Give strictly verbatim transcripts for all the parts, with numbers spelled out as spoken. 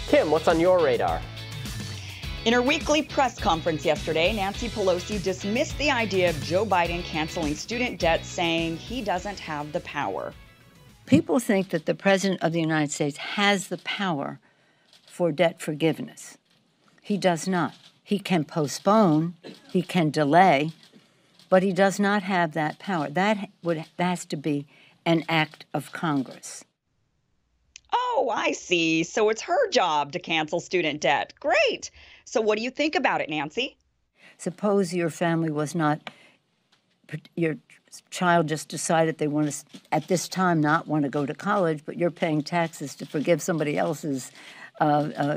Kim, what's on your radar? In her weekly press conference yesterday, Nancy Pelosi dismissed the idea of Joe Biden canceling student debt, saying he doesn't have the power. People think that the President of the United States has the power for debt forgiveness. He does not. He can postpone, he can delay, but he does not have that power. That would that has to be an act of Congress. Oh, I see. So it's her job to cancel student debt. Great. So what do you think about it, Nancy? Suppose your family was not, your child just decided they want to, at this time, not want to go to college, but you're paying taxes to forgive somebody else's uh, uh,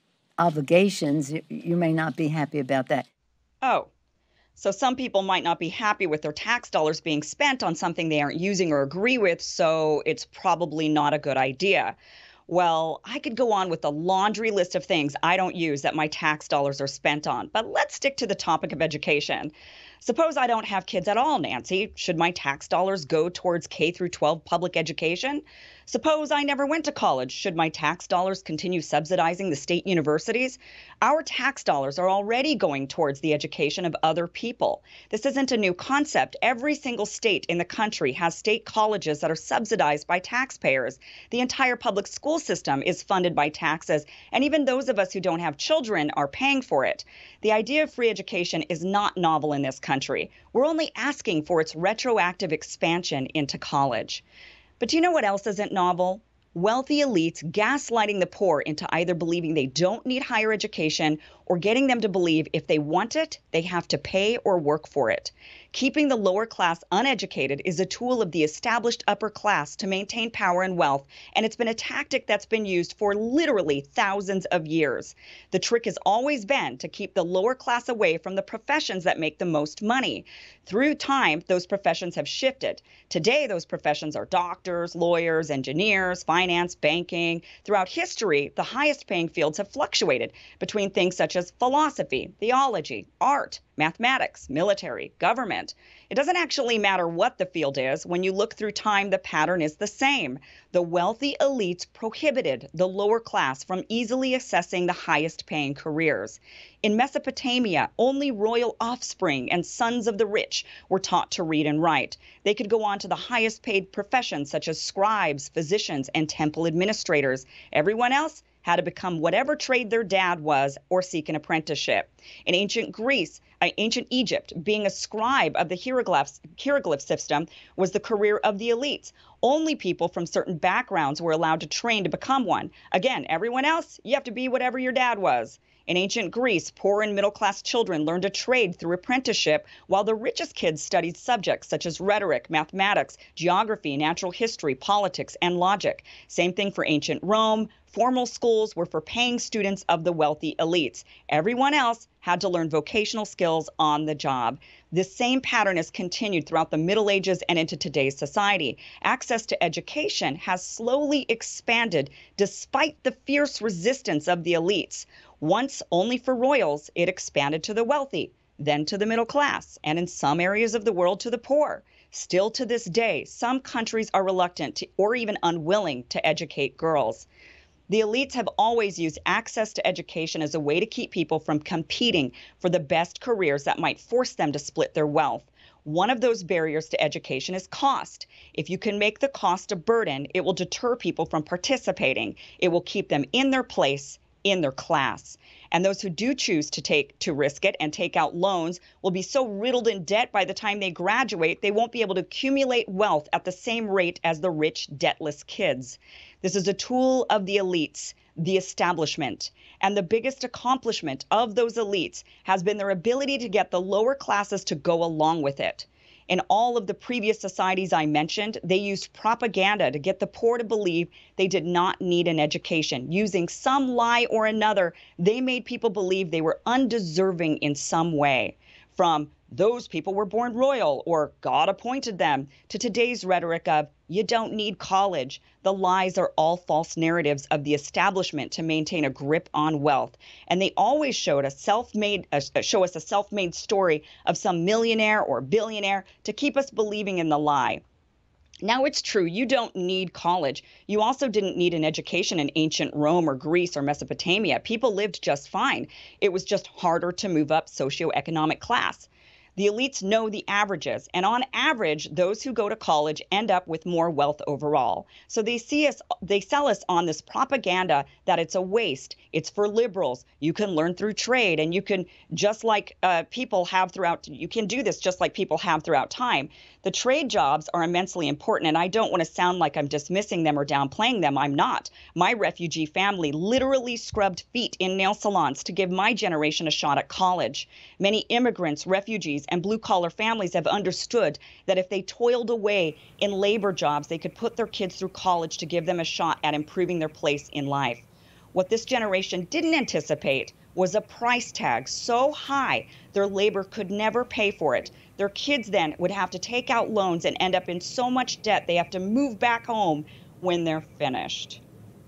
obligations. You may not be happy about that. Oh, so some people might not be happy with their tax dollars being spent on something they aren't using or agree with, so it's probably not a good idea. Well, I could go on with a laundry list of things I don't use that my tax dollars are spent on, but let's stick to the topic of education. Suppose I don't have kids at all, Nancy. Should my tax dollars go towards K through twelve public education? Suppose I never went to college. Should my tax dollars continue subsidizing the state universities? Our tax dollars are already going towards the education of other people. This isn't a new concept. Every single state in the country has state colleges that are subsidized by taxpayers. The entire public school system is funded by taxes, and even those of us who don't have children are paying for it. The idea of free education is not novel in this country. We're only asking for its retroactive expansion into college. But do you know what else isn't novel? Wealthy elites gaslighting the poor into either believing they don't need higher education or getting them to believe if they want it, they have to pay or work for it. Keeping the lower class uneducated is a tool of the established upper class to maintain power and wealth, and it's been a tactic that's been used for literally thousands of years. The trick has always been to keep the lower class away from the professions that make the most money. Through time, those professions have shifted. Today, those professions are doctors, lawyers, engineers, finance, banking. Throughout history, the highest paying fields have fluctuated between things such as philosophy, theology, art, mathematics, military, government. It doesn't actually matter what the field is. When you look through time, the pattern is the same. The wealthy elites prohibited the lower class from easily accessing the highest paying careers. In Mesopotamia, only royal offspring and sons of the rich were taught to read and write. They could go on to the highest paid professions such as scribes, physicians, and temple administrators. Everyone else had to become whatever trade their dad was or seek an apprenticeship. In ancient Greece, uh, ancient Egypt, being a scribe of the hieroglyphs, hieroglyph system was the career of the elites. Only people from certain backgrounds were allowed to train to become one. Again, everyone else, you have to be whatever your dad was. In ancient Greece, poor and middle-class children learned a trade through apprenticeship, while the richest kids studied subjects such as rhetoric, mathematics, geography, natural history, politics, and logic. Same thing for ancient Rome. Formal schools were for paying students of the wealthy elites. Everyone else had to learn vocational skills on the job. This same pattern has continued throughout the Middle Ages and into today's society. Access to education has slowly expanded despite the fierce resistance of the elites. Once only for royals, it expanded to the wealthy, then to the middle class, and in some areas of the world to the poor. Still to this day, some countries are reluctant to, or even unwilling to educate girls. The elites have always used access to education as a way to keep people from competing for the best careers that might force them to split their wealth. One of those barriers to education is cost. If you can make the cost a burden, it will deter people from participating. It will keep them in their place, in their class. And those who do choose to take to risk it and take out loans will be so riddled in debt by the time they graduate, they won't be able to accumulate wealth at the same rate as the rich, debtless kids. This is a tool of the elites, the establishment. And the biggest accomplishment of those elites has been their ability to get the lower classes to go along with it. In all of the previous societies I mentioned, they used propaganda to get the poor to believe they did not need an education. Using some lie or another, they made people believe they were undeserving in some way. From those people were born royal or God appointed them to today's rhetoric of you don't need college. The lies are all false narratives of the establishment to maintain a grip on wealth. And they always showed a self-made, uh, show us a self-made story of some millionaire or billionaire to keep us believing in the lie. Now, it's true, you don't need college. You also didn't need an education in ancient Rome or Greece or Mesopotamia. People lived just fine. It was just harder to move up socioeconomic class. The elites know the averages, and on average, those who go to college end up with more wealth overall. So they see us, they sell us on this propaganda that it's a waste, it's for liberals, you can learn through trade, and you can, just like uh, people have throughout, you can do this just like people have throughout time. The trade jobs are immensely important, and I don't want to sound like I'm dismissing them or downplaying them. I'm not. My refugee family literally scrubbed feet in nail salons to give my generation a shot at college. Many immigrants, refugees, and blue-collar families have understood that if they toiled away in labor jobs, they could put their kids through college to give them a shot at improving their place in life. What this generation didn't anticipate was a price tag so high their labor could never pay for it. Their kids then would have to take out loans and end up in so much debt they have to move back home when they're finished.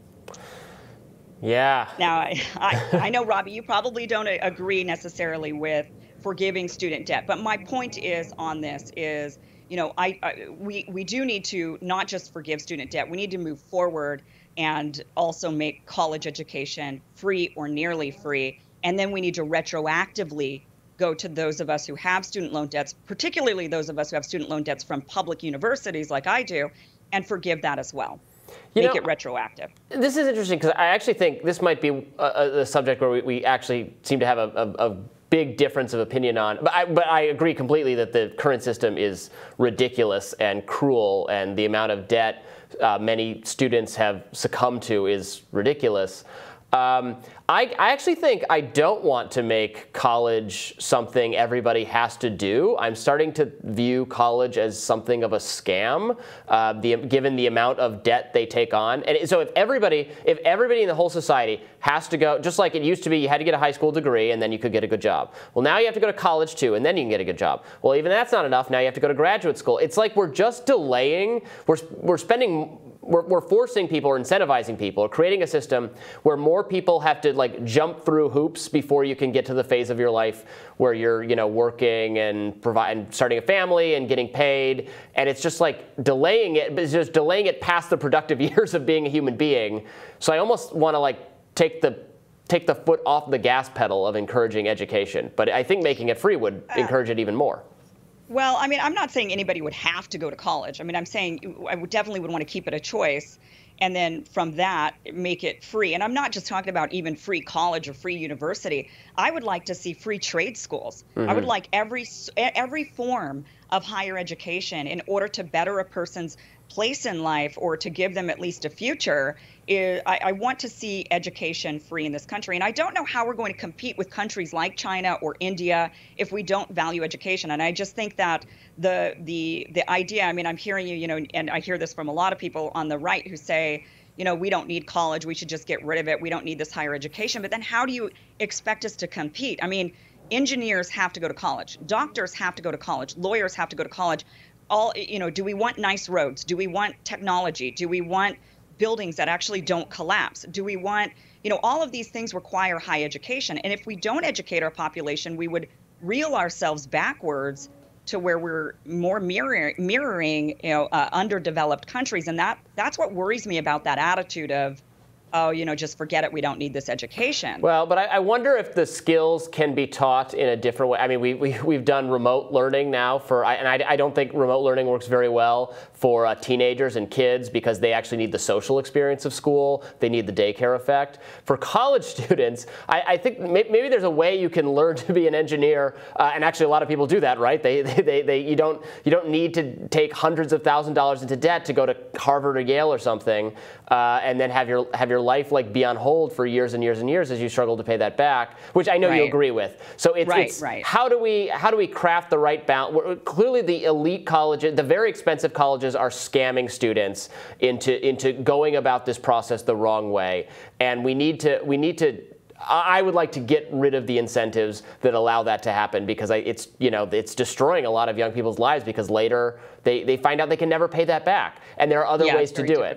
Yeah. Now, I, I, I know, Robbie, you probably don't agree necessarily with forgiving student debt, but my point is on this is, you know, I, I we, we do need to not just forgive student debt, we need to move forward and also make college education free or nearly free. And then we need to retroactively go to those of us who have student loan debts, particularly those of us who have student loan debts from public universities like I do, and forgive that as well. You Make know, it retroactive. This is interesting because I actually think this might be a, a subject where we, we actually seem to have a, a, a big difference of opinion on. But I, but I agree completely that the current system is ridiculous and cruel, and the amount of debt uh, many students have succumbed to is ridiculous. Um, I, I actually think I don't want to make college something everybody has to do. I'm starting to view college as something of a scam, uh, the, given the amount of debt they take on. And so if everybody, if everybody in the whole society has to go, just like it used to be, you had to get a high school degree and then you could get a good job. Well, now you have to go to college too, and then you can get a good job. Well, even that's not enough. Now you have to go to graduate school. It's like we're just delaying. We're we're spending. We're, we're forcing people or incentivizing people, or creating a system where more people have to like jump through hoops before you can get to the phase of your life where you're, you know, working and providing, starting a family and getting paid. And it's just like delaying it, but it's just delaying it past the productive years of being a human being. So I almost want to like take the take the foot off the gas pedal of encouraging education. But I think making it free would encourage it even more. Well, I mean, I'm not saying anybody would have to go to college. I mean, I'm saying I would definitely would want to keep it a choice, and then from that, make it free. And I'm not just talking about even free college or free university. I would like to see free trade schools. Mm-hmm. I would like every every form of higher education in order to better a person's place in life or to give them at least a future. Is, I, I want to see education free in this country. And I don't know how we're going to compete with countries like China or India if we don't value education. And I just think that the the the idea, I mean, I'm hearing you, you know, and I hear this from a lot of people on the right who say, you know, we don't need college, we should just get rid of it, we don't need this higher education. But then how do you expect us to compete? I mean, engineers have to go to college, doctors have to go to college, lawyers have to go to college. All, you know, do we want nice roads? Do we want technology? Do we want buildings that actually don't collapse? Do we want, you know, all of these things require high education. And if we don't educate our population, we would reel ourselves backwards to where we're more mirror, mirroring, you know, uh, underdeveloped countries. And that that's what worries me about that attitude of, oh, you know, just forget it, we don't need this education. Well, but I, I wonder if the skills can be taught in a different way. I mean, we, we, we've done remote learning now for, and I, I don't think remote learning works very well for uh, teenagers and kids because they actually need the social experience of school. They need the daycare effect. For college students, I, I think may, maybe there's a way you can learn to be an engineer, uh, and actually a lot of people do that, right? They, they, they, they, you don't, you don't need to take hundreds of thousand dollars into debt to go to Harvard or Yale or something, uh, and then have your, have your life like be on hold for years and years and years as you struggle to pay that back, which I know right. you agree with. So it's, right, it's right. how do we how do we craft the right balance? Clearly, the elite colleges, the very expensive colleges, are scamming students into into going about this process the wrong way, and we need to we need to. I would like to get rid of the incentives that allow that to happen because I, it's you know it's destroying a lot of young people's lives because later they, they find out they can never pay that back, and there are other yeah, ways to do difficult. it.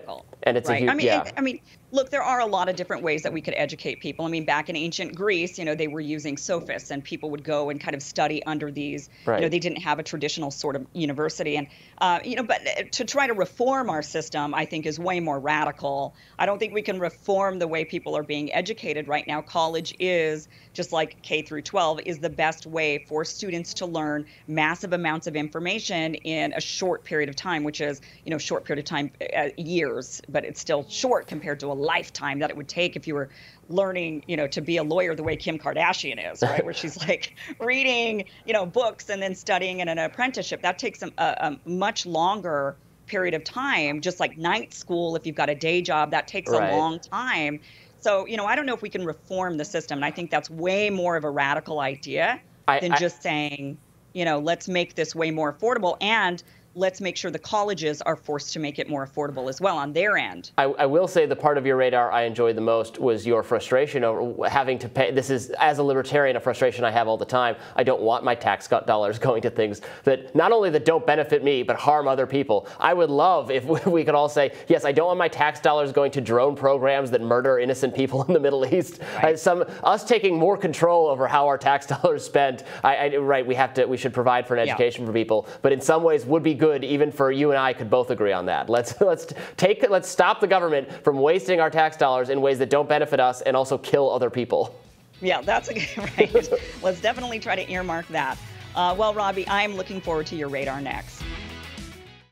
And it's right. a huge, I mean, yeah. it, I mean, look, there are a lot of different ways that we could educate people. I mean, back in ancient Greece, you know, they were using sophists, and people would go and kind of study under these. Right. You know, they didn't have a traditional sort of university, and uh, you know, but to try to reform our system, I think, is way more radical. I don't think we can reform the way people are being educated right now. College is, just like K through twelve, is the best way for students to learn massive amounts of information in a short period of time, which is, you know, short period of time, uh, years, but it's still short compared to a lifetime that it would take if you were learning, you know, to be a lawyer the way Kim Kardashian is, right? Where she's like reading, you know, books and then studying in an apprenticeship. That takes a, a, a much longer period of time, just like night school. If you've got a day job, that takes Right. a long time. So, you know, I don't know if we can reform the system. And I think that's way more of a radical idea I, than I, just saying, you know, let's make this way more affordable, and let's make sure the colleges are forced to make it more affordable as well on their end. I, I will say the part of your radar I enjoyed the most was your frustration over having to pay. This is, as a libertarian, a frustration I have all the time. I don't want my tax dollars going to things that not only that don't benefit me, but harm other people. I would love if we could all say, yes, I don't want my tax dollars going to drone programs that murder innocent people in the Middle East. Right. Uh, some us taking more control over how our tax dollars spent. I, I, right, we have to. We should provide for an education yeah. for people, but in some ways would be good even for you and I could both agree on that. Let's let's take let's stop the government from wasting our tax dollars in ways that don't benefit us and also kill other people. Yeah, that's a, right. Let's definitely try to earmark that. Uh, well, Robbie, I'm looking forward to your radar next.